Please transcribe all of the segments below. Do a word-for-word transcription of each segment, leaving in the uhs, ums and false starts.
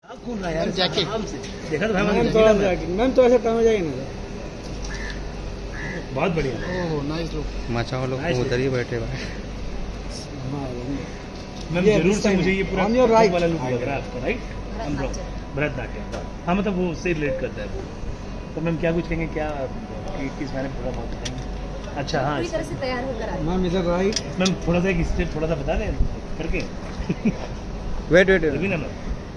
कौन रहा यार जैकेट देखा तो भाई मैम तो ऐसे काम हो जाएगी ना। बहुत बढ़िया। Oh nice look. मचा लोग उधर ही बैठे भाई। मैम जरूर से मुझे ये पूरा राइट वाला लुक लग रहा है आपका, राइट? हम लोग भरतनाट्यम, हाँ मतलब वो उससे रिलेट करता है वो। तो मैम क्या कुछ कहेंगे, क्या किस बारे में थोड़ा बहुत बताएंगे? अच्छा हाँ पूरी तरह से तैयार होकर आए। मैम इधर राइट। मैम थोड़ा सा एक स्टेप थोड़ा सा बता दें करके। वेट वेट अभी ना मैम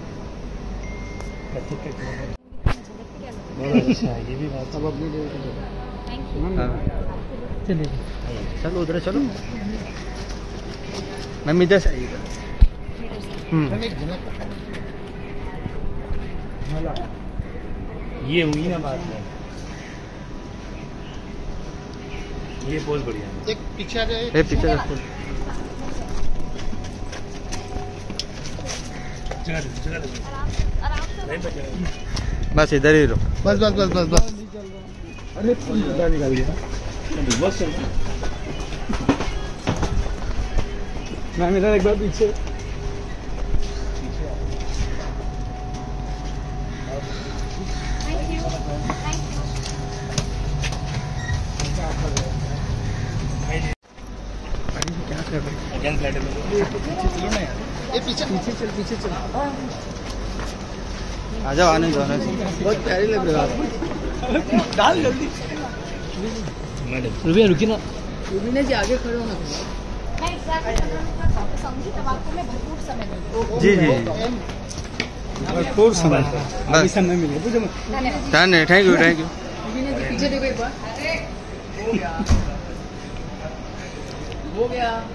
बहुत अच्छा ये भी बात। अब अपनी थैंक यू। चलिए चलो उधर चलो मैम इधर से आइए। हम्म ये हुई ना बात में, ये पोज बढ़िया है। एक पीछे आ जाए। ए पीछे देखो। जगह दे, जगह दे। आराम से नहीं बच जाएगा। बस इधर ही रहो। बस बस बस बस बस। अरे बाहर निकाल दिया। बस चल। मैम इधर एक बार पीछे। Thank you thank you. क्या कर रहे हैं? अगेंस्ट लाइट में चलो ना यार। ये पीछे पीछे चल पीछे चल। आ जाओ आने दो आने दो। बहुत प्यारी लग रही है आप। डाल जल्दी। मैडम रुबिया रुकी ना। रुबीना जी आगे खड़े होना। मैं एग्जैक्टली पंद्रह मिनट का समझी, तब आपको मैं भरपूर समय दूंगी। जी जी भरपूर समय बस समय मिले। धन्यवाद। डन है। Thank you thank you. Rubina ji पीछे देखो एक बार। हो गया।